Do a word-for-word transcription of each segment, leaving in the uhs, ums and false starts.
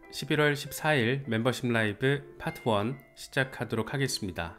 십일월 십사일 멤버십 라이브 파트 일 시작하도록 하겠습니다.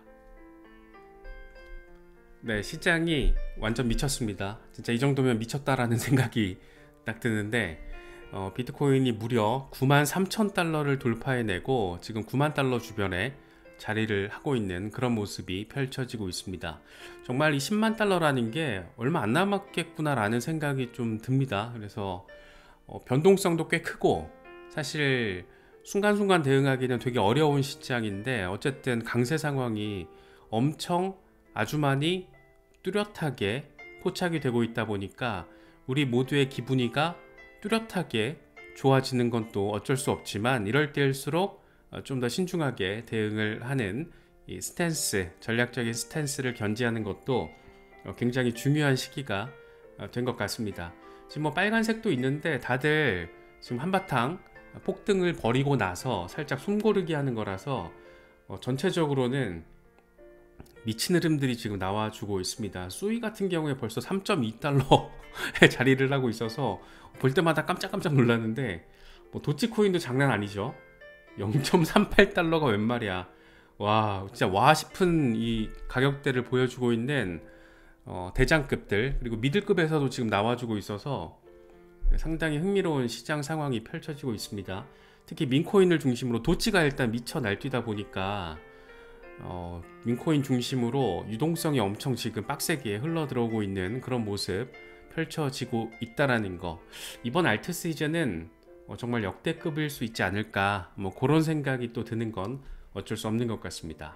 네, 시장이 완전 미쳤습니다. 진짜 이 정도면 미쳤다라는 생각이 딱 드는데 어, 비트코인이 무려 구만 삼천 달러를 돌파해내고 지금 구만 달러 주변에 자리를 하고 있는 그런 모습이 펼쳐지고 있습니다. 정말 이 십만 달러라는 게 얼마 안 남았겠구나 라는 생각이 좀 듭니다. 그래서 어, 변동성도 꽤 크고 사실 순간순간 대응하기는 되게 어려운 시장인데 어쨌든 강세 상황이 엄청 아주 많이 뚜렷하게 포착이 되고 있다 보니까 우리 모두의 기분이가 뚜렷하게 좋아지는 건 또 어쩔 수 없지만 이럴 때일수록 좀 더 신중하게 대응을 하는 이 스탠스, 전략적인 스탠스를 견지하는 것도 굉장히 중요한 시기가 된 것 같습니다. 지금 뭐 빨간색도 있는데 다들 지금 한바탕 폭등을 벌이고 나서 살짝 숨고르기 하는 거라서 어, 전체적으로는 미친 흐름들이 지금 나와주고 있습니다. 수이 같은 경우에 벌써 삼 점 이 달러에 자리를 하고 있어서 볼 때마다 깜짝깜짝 놀랐는데 뭐 도치코인도 장난 아니죠. 영 점 삼팔 달러가 웬 말이야. 와, 진짜 와 싶은 이 가격대를 보여주고 있는 어, 대장급들 그리고 미들급에서도 지금 나와주고 있어서 상당히 흥미로운 시장 상황이 펼쳐지고 있습니다. 특히 민코인을 중심으로 도치가 일단 미쳐 날뛰다 보니까 어, 민코인 중심으로 유동성이 엄청 지금 빡세게 흘러 들어오고 있는 그런 모습 펼쳐지고 있다라는 거. 이번 알트 시즌은 어, 정말 역대급일 수 있지 않을까, 뭐 그런 생각이 또 드는 건 어쩔 수 없는 것 같습니다.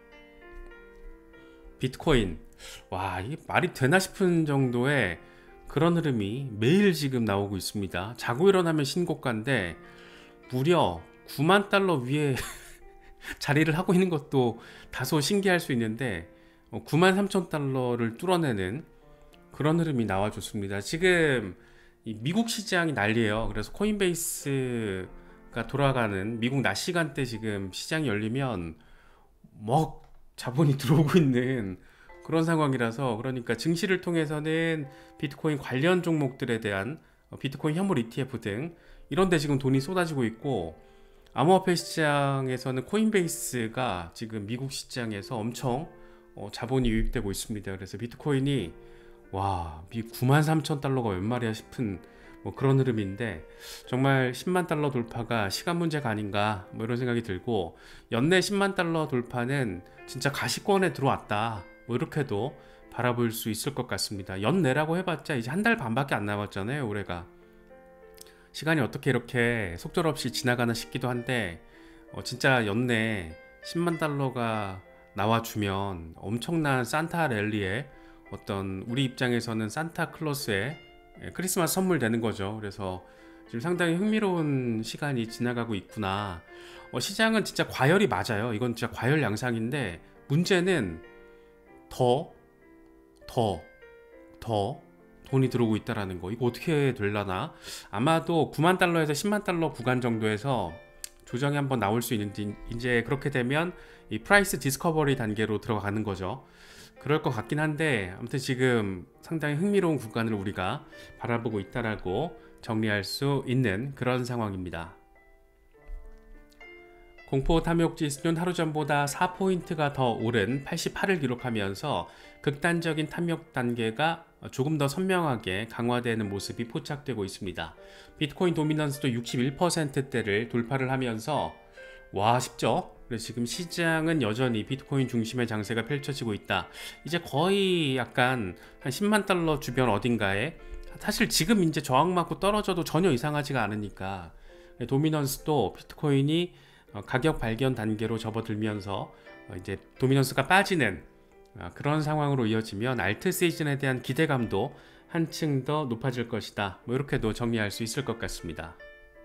비트코인, 와, 이게 말이 되나 싶은 정도의 그런 흐름이 매일 지금 나오고 있습니다. 자고 일어나면 신고가인데 무려 구만 달러 위에 자리를 하고 있는 것도 다소 신기할 수 있는데 구만 삼천 달러를 뚫어내는 그런 흐름이 나와줬습니다. 지금 이 미국 시장이 난리예요. 그래서 코인베이스가 돌아가는 미국 낮 시간대 지금 시장이 열리면 뭐 자본이 들어오고 있는 그런 상황이라서, 그러니까 증시를 통해서는 비트코인 관련 종목들에 대한 비트코인 현물 이티에프 등 이런 데 지금 돈이 쏟아지고 있고, 암호화폐 시장에서는 코인베이스가 지금 미국 시장에서 엄청 어, 자본이 유입되고 있습니다. 그래서 비트코인이 와, 구만 삼천 달러가 웬 말이야 싶은 뭐 그런 흐름인데 정말 십만 달러 돌파가 시간 문제가 아닌가 뭐 이런 생각이 들고, 연내 십만 달러 돌파는 진짜 가시권에 들어왔다 뭐 이렇게도 바라볼 수 있을 것 같습니다. 연내라고 해봤자 이제 한 달 반밖에 안 남았잖아요. 올해가 시간이 어떻게 이렇게 속절없이 지나가나 싶기도 한데 어, 진짜 연내 십만 달러가 나와주면 엄청난 산타 랠리에 어떤 우리 입장에서는 산타클로스의 크리스마스 선물 되는 거죠. 그래서 지금 상당히 흥미로운 시간이 지나가고 있구나. 어, 시장은 진짜 과열이 맞아요. 이건 진짜 과열 양상인데 문제는 더, 더, 더 돈이 들어오고 있다라는 거. 이거 어떻게 되려나? 아마도 구만 달러에서 십만 달러 구간 정도에서 조정이 한번 나올 수 있는데 이제 그렇게 되면 이 프라이스 디스커버리 단계로 들어가는 거죠. 그럴 것 같긴 한데 아무튼 지금 상당히 흥미로운 구간을 우리가 바라보고 있다라고 정리할 수 있는 그런 상황입니다. 공포 탐욕 지수는 하루 전보다 사 포인트가 더 오른 팔십팔을 기록하면서 극단적인 탐욕 단계가 조금 더 선명하게 강화되는 모습이 포착되고 있습니다. 비트코인 도미넌스도 육십일 퍼센트대를 돌파를 하면서 와 싶죠? 그래서 지금 시장은 여전히 비트코인 중심의 장세가 펼쳐지고 있다. 이제 거의 약간 한 십만 달러 주변 어딘가에, 사실 지금 이제 저항 맞고 떨어져도 전혀 이상하지가 않으니까 도미넌스도 비트코인이 가격 발견 단계로 접어들면서 이제 도미넌스가 빠지는 그런 상황으로 이어지면 알트 시즌에 대한 기대감도 한층 더 높아질 것이다. 뭐 이렇게도 정리할 수 있을 것 같습니다.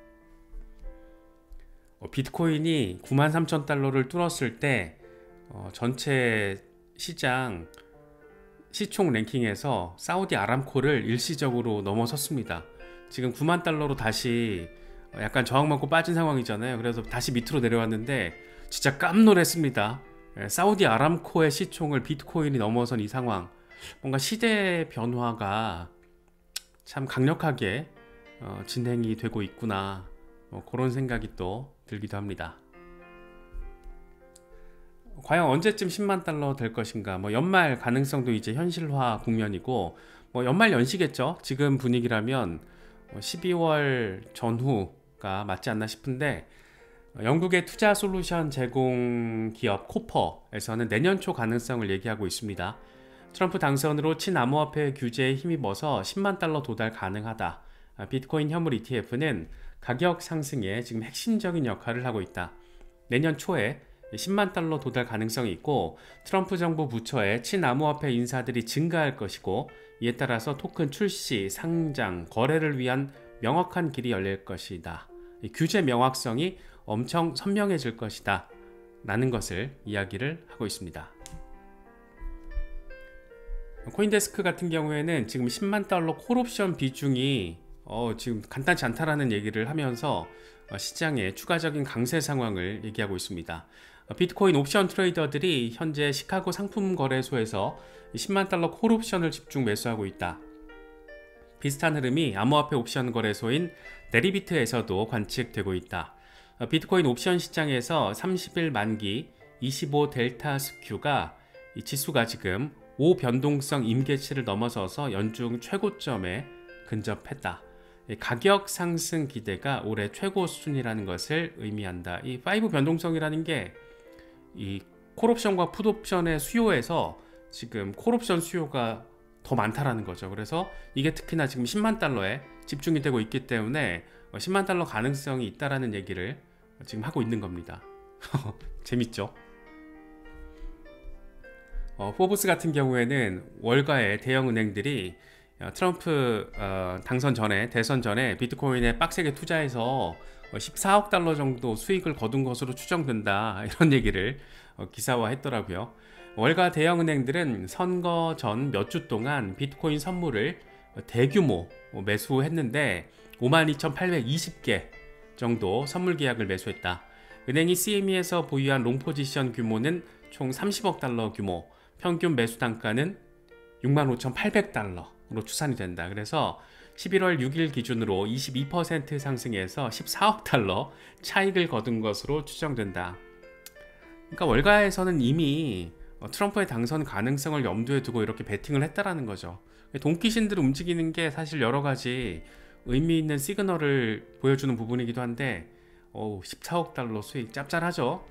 비트코인이 구만 삼천 달러를 뚫었을 때 어, 전체 시장 시총 랭킹에서 사우디 아람코를 일시적으로 넘어섰습니다. 지금 구만 달러로 다시 약간 저항받고 빠진 상황이잖아요. 그래서 다시 밑으로 내려왔는데 진짜 깜놀했습니다. 사우디 아람코의 시총을 비트코인이 넘어선 이 상황, 뭔가 시대 변화가 참 강력하게 어, 진행이 되고 있구나 뭐 그런 생각이 또 들기도 합니다. 과연 언제쯤 십만 달러 될 것인가? 뭐 연말 가능성도 이제 현실화 국면이고, 뭐 연말 연시겠죠. 지금 분위기라면 십이월 전후가 맞지 않나 싶은데, 영국의 투자 솔루션 제공 기업 코퍼에서는 내년 초 가능성을 얘기하고 있습니다. 트럼프 당선으로 친암호화폐 규제에 힘입어서 십만 달러 도달 가능하다. 비트코인 현물 이티에프는 가격 상승에 지금 핵심적인 역할을 하고 있다. 내년 초에 십만 달러 도달 가능성이 있고, 트럼프 정부 부처의 친암호화폐 인사들이 증가할 것이고, 이에 따라서 토큰 출시, 상장, 거래를 위한 명확한 길이 열릴 것이다. 규제 명확성이 엄청 선명해질 것이다 라는 것을 이야기를 하고 있습니다. 코인데스크 같은 경우에는 지금 십만 달러 콜옵션 비중이 어 지금 간단치 않다라는 얘기를 하면서 시장의 추가적인 강세 상황을 얘기하고 있습니다. 비트코인 옵션 트레이더들이 현재 시카고 상품 거래소에서 십만 달러 콜옵션을 집중 매수하고 있다. 비슷한 흐름이 암호화폐 옵션 거래소인 데리비트에서도 관측되고 있다. 비트코인 옵션 시장에서 삼십 일 만기 이십오 델타 스큐가 이 지수가 지금 오 변동성 임계치를 넘어서서 연중 최고점에 근접했다. 가격 상승 기대가 올해 최고 수준이라는 것을 의미한다. 이 오 변동성이라는 게 이 콜옵션과 풋옵션의 수요에서 지금 콜옵션 수요가 더 많다라는 거죠. 그래서 이게 특히나 지금 십만 달러에 집중이 되고 있기 때문에 십만 달러 가능성이 있다라는 얘기를 지금 하고 있는 겁니다. 재밌죠? 어, 포브스 같은 경우에는 월가의 대형 은행들이 어, 트럼프 어, 당선 전에 대선 전에 비트코인에 빡세게 투자해서 어, 십사억 달러 정도 수익을 거둔 것으로 추정된다, 이런 얘기를 어, 기사화했더라고요. 월가 대형 은행들은 선거 전 몇 주 동안 비트코인 선물을 대규모 매수했는데 오만 이천팔백이십 개 정도 선물 계약을 매수했다. 은행이 씨엠이에서 보유한 롱 포지션 규모는 총 삼십억 달러 규모, 평균 매수 단가는 육만 오천팔백 달러로 추산이 된다. 그래서 십일월 육일 기준으로 이십이 퍼센트 상승해서 십사억 달러 차익을 거둔 것으로 추정된다. 그러니까 월가에서는 이미 트럼프의 당선 가능성을 염두에 두고 이렇게 베팅을 했다라는 거죠. 돈귀신들 움직이는 게 사실 여러 가지 의미 있는 시그널을 보여주는 부분이기도 한데, 어우, 십사억 달러 수익 짭짤하죠.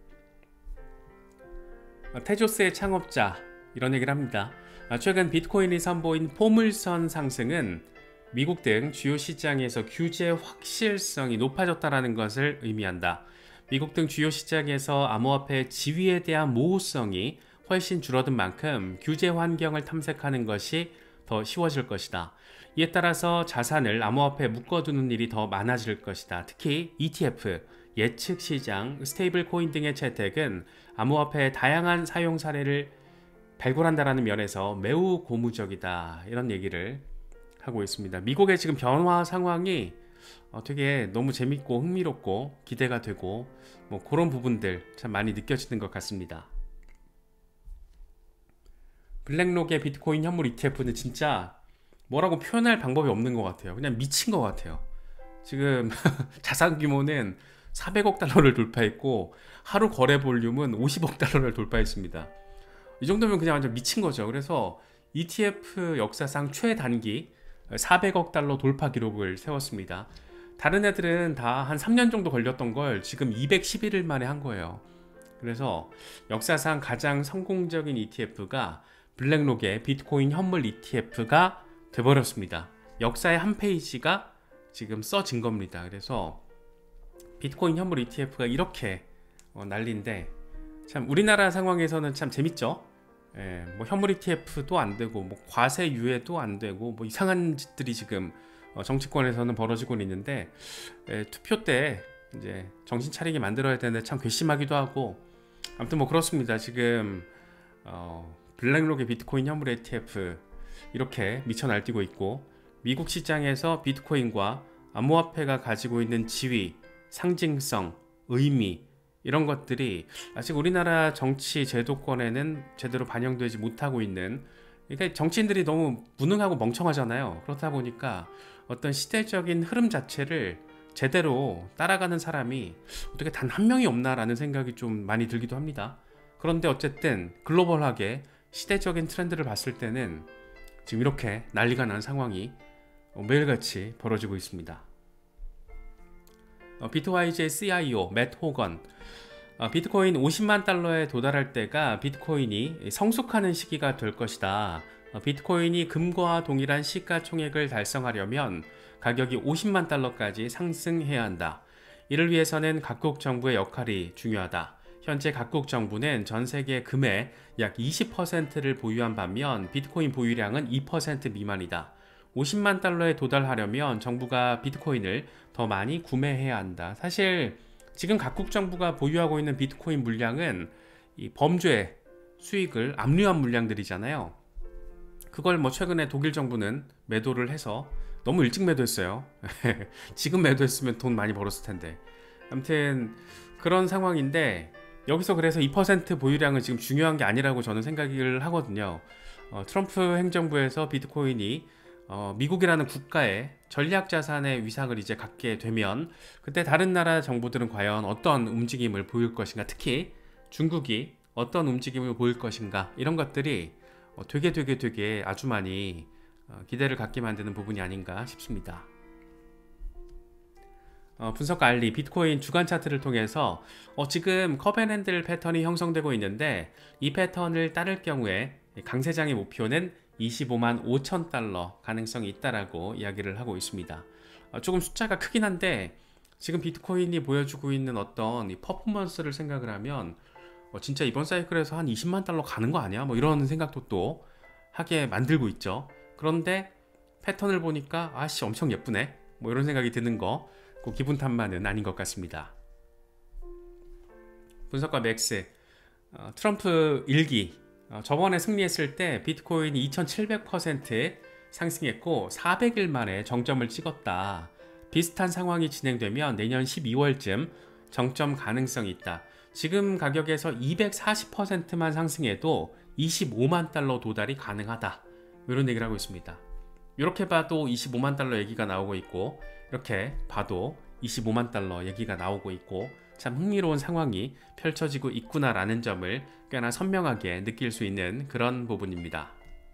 테조스의 창업자 이런 얘기를 합니다. 최근 비트코인이 선보인 포물선 상승은 미국 등 주요 시장에서 규제 확실성이 높아졌다는 것을 의미한다. 미국 등 주요 시장에서 암호화폐 지위에 대한 모호성이 훨씬 줄어든 만큼 규제 환경을 탐색하는 것이 더 쉬워질 것이다. 이에 따라서 자산을 암호화폐에 묶어두는 일이 더 많아질 것이다. 특히 이티에프, 예측 시장, 스테이블 코인 등의 채택은 암호화폐의 다양한 사용 사례를 발굴한다는 면에서 매우 고무적이다, 이런 얘기를 하고 있습니다. 미국의 지금 변화 상황이 어, 되게 너무 재밌고 흥미롭고 기대가 되고, 뭐 그런 부분들 참 많이 느껴지는 것 같습니다. 블랙록의 비트코인 현물 이티에프는 진짜 뭐라고 표현할 방법이 없는 것 같아요. 그냥 미친 것 같아요. 지금 자산 규모는 사백억 달러를 돌파했고 하루 거래 볼륨은 오십억 달러를 돌파했습니다. 이 정도면 그냥 완전 미친 거죠. 그래서 이티에프 역사상 최단기 사백억 달러 돌파 기록을 세웠습니다. 다른 애들은 다 한 삼 년 정도 걸렸던 걸 지금 이백십일 일 만에 한 거예요. 그래서 역사상 가장 성공적인 이티에프가 블랙록의 비트코인 현물 이티에프가 돼버렸습니다. 역사의 한 페이지가 지금 써진 겁니다. 그래서 비트코인 현물 이티에프가 이렇게 어, 난리인데, 참 우리나라 상황에서는 참 재밌죠. 예, 뭐 현물 이티에프도 안 되고, 뭐 과세 유예도 안 되고, 뭐 이상한 짓들이 지금 어, 정치권에서는 벌어지고 있는데, 예, 투표 때 이제 정신 차리게 만들어야 되는데 참 괘씸하기도 하고, 아무튼 뭐 그렇습니다. 지금 어, 블랙록의 비트코인 현물 이티에프 이렇게 미쳐 날뛰고 있고, 미국 시장에서 비트코인과 암호화폐가 가지고 있는 지위, 상징성, 의미, 이런 것들이 아직 우리나라 정치 제도권에는 제대로 반영되지 못하고 있는, 그러니까 정치인들이 너무 무능하고 멍청하잖아요. 그렇다 보니까 어떤 시대적인 흐름 자체를 제대로 따라가는 사람이 어떻게 단 한 명이 없나라는 생각이 좀 많이 들기도 합니다. 그런데 어쨌든 글로벌하게 시대적인 트렌드를 봤을 때는 지금 이렇게 난리가 난 상황이 매일같이 벌어지고 있습니다. 비트와이즈의 씨아이오 맷 호건, 비트코인 오십만 달러에 도달할 때가 비트코인이 성숙하는 시기가 될 것이다. 비트코인이 금과 동일한 시가총액을 달성하려면 가격이 오십만 달러까지 상승해야 한다. 이를 위해서는 각국 정부의 역할이 중요하다. 현재 각국 정부는 전 세계 금의 약 이십 퍼센트를 보유한 반면 비트코인 보유량은 이 퍼센트 미만이다. 오십만 달러에 도달하려면 정부가 비트코인을 더 많이 구매해야 한다. 사실 지금 각국 정부가 보유하고 있는 비트코인 물량은 이 범죄 수익을 압류한 물량들이잖아요. 그걸 뭐 최근에 독일 정부는 매도를 해서 너무 일찍 매도했어요. 지금 매도했으면 돈 많이 벌었을 텐데. 아무튼 그런 상황인데 여기서 그래서 이 퍼센트 보유량은 지금 중요한 게 아니라고 저는 생각을 하거든요. 어, 트럼프 행정부에서 비트코인이 어, 미국이라는 국가의 전략자산의 위상을 이제 갖게 되면 그때 다른 나라 정부들은 과연 어떤 움직임을 보일 것인가, 특히 중국이 어떤 움직임을 보일 것인가, 이런 것들이 어, 되게 되게 되게 아주 많이 어, 기대를 갖게 만드는 부분이 아닌가 싶습니다. 어, 분석가 알리 비트코인 주간 차트를 통해서 어, 지금 컵앤핸들 패턴이 형성되고 있는데 이 패턴을 따를 경우에 강세장의 목표는 이십오만 오천 달러 가능성이 있다라고 이야기를 하고 있습니다. 어, 조금 숫자가 크긴 한데 지금 비트코인이 보여주고 있는 어떤 이 퍼포먼스를 생각을 하면 어, 진짜 이번 사이클에서 한 이십만 달러 가는 거 아니야? 뭐 이런 생각도 또 하게 만들고 있죠. 그런데 패턴을 보니까 아씨 엄청 예쁘네, 뭐 이런 생각이 드는 거 그 기분 탓만은 아닌 것 같습니다. 분석가 맥스, 어, 트럼프 일기, 어, 저번에 승리했을 때 비트코인이 이천칠백 퍼센트 상승했고 사백 일 만에 정점을 찍었다. 비슷한 상황이 진행되면 내년 십이월쯤 정점 가능성이 있다. 지금 가격에서 이백사십 퍼센트만 상승해도 이십오만 달러 도달이 가능하다. 이런 얘기를 하고 있습니다. 이렇게 봐도 이십오만 달러 얘기가 나오고 있고, 이렇게 봐도 이십오만 달러 얘기가 나오고 있고, 참 흥미로운 상황이 펼쳐지고 있구나라는 점을 꽤나 선명하게 느낄 수 있는 그런 부분입니다.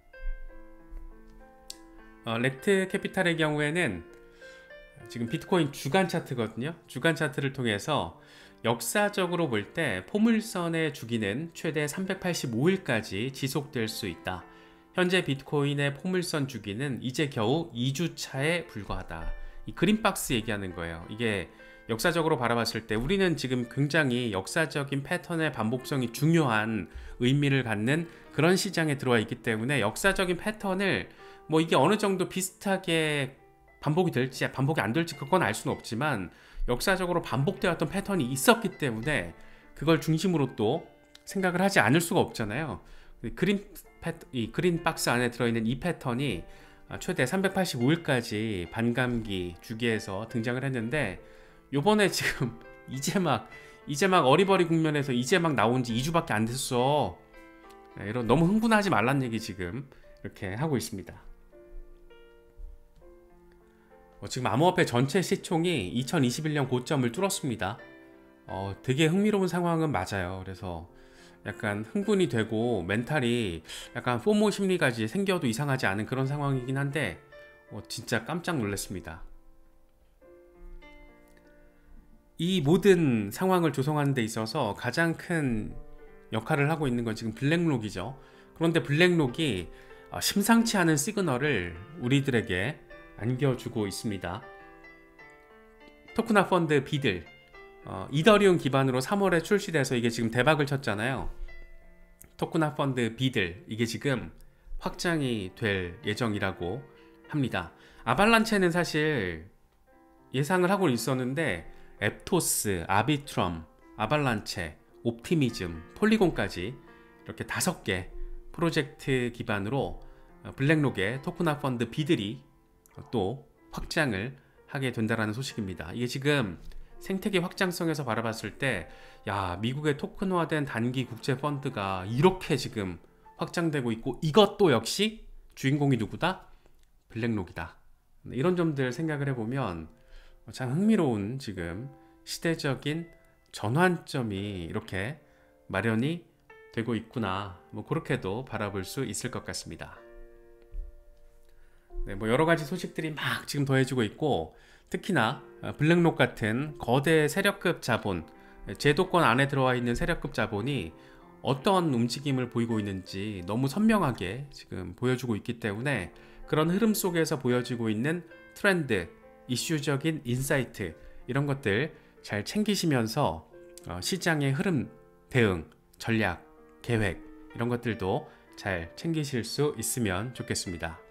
어, 렉트 캐피탈의 경우에는 지금 비트코인 주간 차트거든요. 주간 차트를 통해서 역사적으로 볼 때 포물선의 주기는 최대 삼백팔십오 일까지 지속될 수 있다. 현재 비트코인의 포물선 주기는 이제 겨우 이 주 차에 불과하다. 이 그린박스 얘기하는 거예요. 이게 역사적으로 바라봤을 때 우리는 지금 굉장히 역사적인 패턴의 반복성이 중요한 의미를 갖는 그런 시장에 들어와 있기 때문에 역사적인 패턴을 뭐 이게 어느 정도 비슷하게 반복이 될지 반복이 안 될지 그건 알 수는 없지만 역사적으로 반복되었던 패턴이 있었기 때문에 그걸 중심으로 또 생각을 하지 않을 수가 없잖아요. 그린, 패, 이 그린 박스 안에 들어있는 이 패턴이 최대 삼백팔십오 일까지 반감기 주기에서 등장을 했는데 요번에 지금 이제 막 이제 막 어리버리 국면에서 이제 막 나온 지 이 주밖에 안 됐어. 이런 너무 흥분하지 말란 얘기 지금 이렇게 하고 있습니다. 어, 지금 암호화폐 전체 시총이 이천이십일 년 고점을 뚫었습니다. 어, 되게 흥미로운 상황은 맞아요. 그래서 약간 흥분이 되고 멘탈이 약간 포모 심리까지 생겨도 이상하지 않은 그런 상황이긴 한데 어, 진짜 깜짝 놀랐습니다. 이 모든 상황을 조성하는 데 있어서 가장 큰 역할을 하고 있는 건 지금 블랙록이죠. 그런데 블랙록이 어, 심상치 않은 시그널을 우리들에게 안겨주고 있습니다. 토크나 펀드 비들, 어, 이더리움 기반으로 삼월에 출시돼서 이게 지금 대박을 쳤잖아요. 토크나 펀드 비들, 이게 지금 확장이 될 예정이라고 합니다. 아발란체는 사실 예상을 하고 있었는데 앱토스, 아비트럼, 아발란체, 옵티미즘, 폴리곤까지 이렇게 다섯 개 프로젝트 기반으로 블랙록의 토크나 펀드 비들이 또 확장을 하게 된다라는 소식입니다. 이게 지금 생태계 확장성에서 바라봤을 때, 야, 미국의 토큰화된 단기 국제 펀드가 이렇게 지금 확장되고 있고, 이것도 역시 주인공이 누구다? 블랙록이다. 이런 점들 생각을 해보면 참 흥미로운 지금 시대적인 전환점이 이렇게 마련이 되고 있구나, 뭐 그렇게도 바라볼 수 있을 것 같습니다. 네, 뭐 여러 가지 소식들이 막 지금 더해지고 있고, 특히나 블랙록 같은 거대 세력급 자본, 제도권 안에 들어와 있는 세력급 자본이 어떤 움직임을 보이고 있는지 너무 선명하게 지금 보여주고 있기 때문에, 그런 흐름 속에서 보여지고 있는 트렌드, 이슈적인 인사이트, 이런 것들 잘 챙기시면서 시장의 흐름, 대응, 전략, 계획, 이런 것들도 잘 챙기실 수 있으면 좋겠습니다.